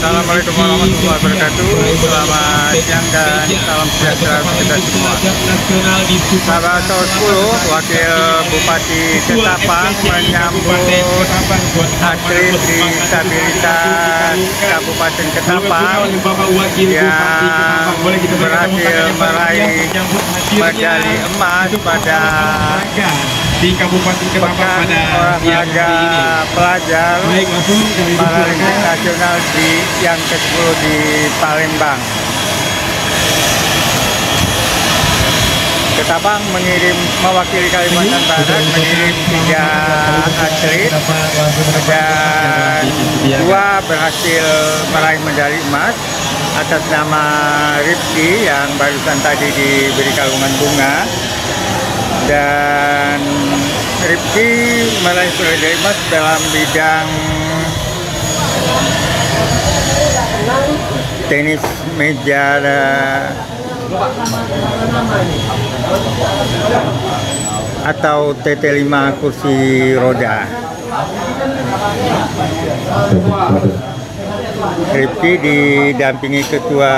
Assalamualaikum warahmatullahi wabarakatuh. Selamat siang dan salam sejahtera untuk kita semua. Sahabat Tahun 10, Wakil Bupati Ketapang menyambut atlet disabilitas Kabupaten Ketapang yang berhasil meraih medali emas pada di Kabupaten Ketapang pada olahraga pelajar Paralimpik Nasional yang ke-10 di Palembang. Ketapang mewakili Kalimantan Barat mengirim 3 atlet dan 2 berhasil meraih medali emas atas nama Rifki yang barusan tadi diberi kalungan bunga. Dan Rifki meraih medali emas dalam bidang tenis meja atau TT5 kursi roda. Rifki didampingi Ketua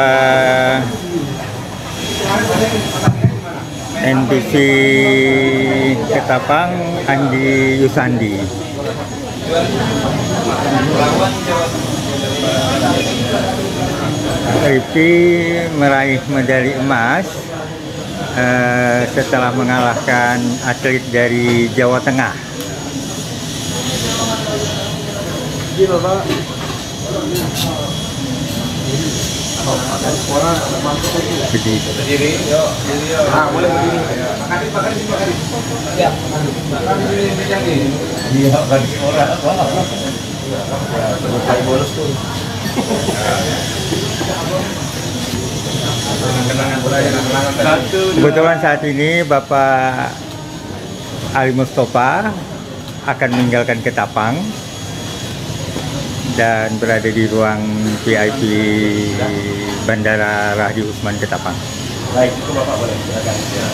NPC Ketapang Andi Yusandi. Rifki meraih medali emas setelah mengalahkan atlet dari Jawa Tengah. berdiri, yuk. Boleh berdiri. Ya. Iya, kan orang. Bonus tuh. Kebetulan saat ini Bapak Ali Mustafa akan meninggalkan Ketapang dan berada di ruang VIP Bandara Rahayu Usman Ketapang. Baik, itu Bapak boleh silakan.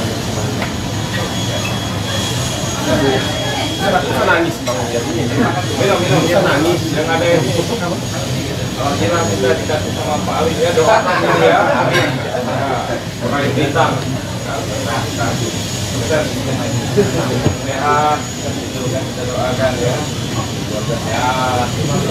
Kita nangis Bang. Minum kita nangis, yang ada yang kita sudah dikasih sama Pak Ali ya, doakan ini ya. Amin. Pemain bintang. Sehat, kita doakan ya. Sehat.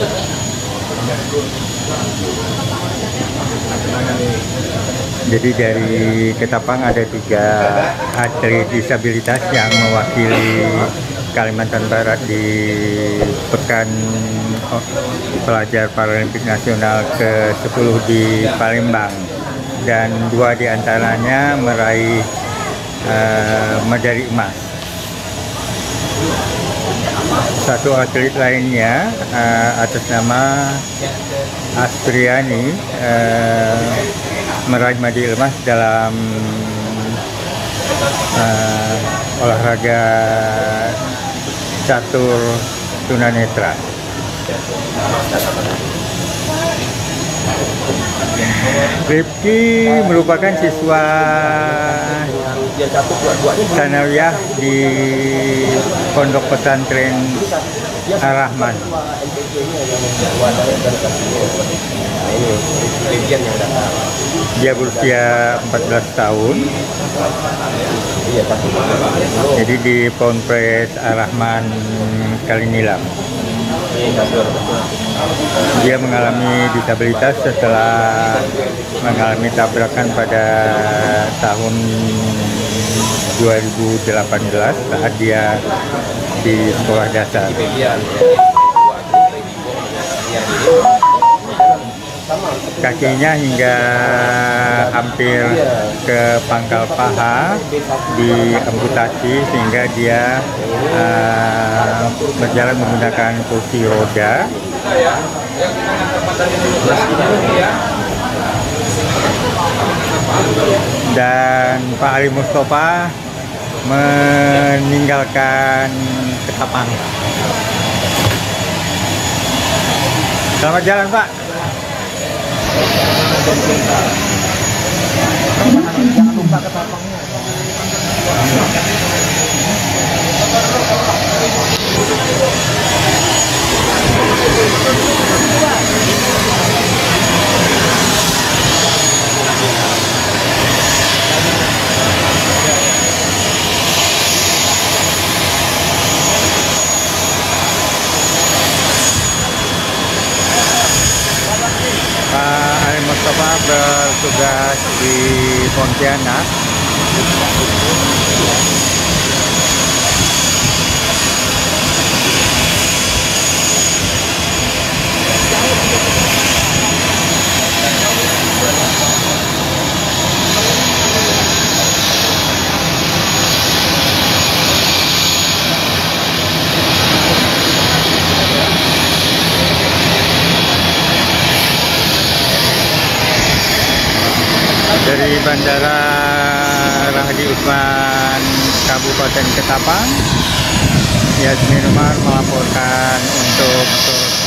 Jadi dari Ketapang ada 3 atlet disabilitas yang mewakili Kalimantan Barat di Pekan Pelajar Paralimpik Nasional ke-10 di Palembang, dan 2 diantaranya meraih medali emas. Satu atlet lainnya atas nama Aspriani meraih medali emas dalam olahraga catur tunanetra. Rifki merupakan siswa sanawiyah di Pondok Pesantren Ar-Rahman. Dia berusia 14 tahun. Jadi di Ponpes Ar-Rahman Kalinilam. Dia mengalami disabilitas setelah mengalami tabrakan pada tahun 2018 saat dia di sekolah dasar. Kakinya hingga hampir ke pangkal paha diamputasi sehingga dia berjalan menggunakan kursi roda. Dan Pak Ali Mustafa meninggalkan Ketapang. Selamat jalan, Pak. Jangan lupa Ketapangnya. Bapak bertugas di Pontianak. Dari Bandara Rahadi Usman Kabupaten Ketapang, Yasmin Umar melaporkan untuk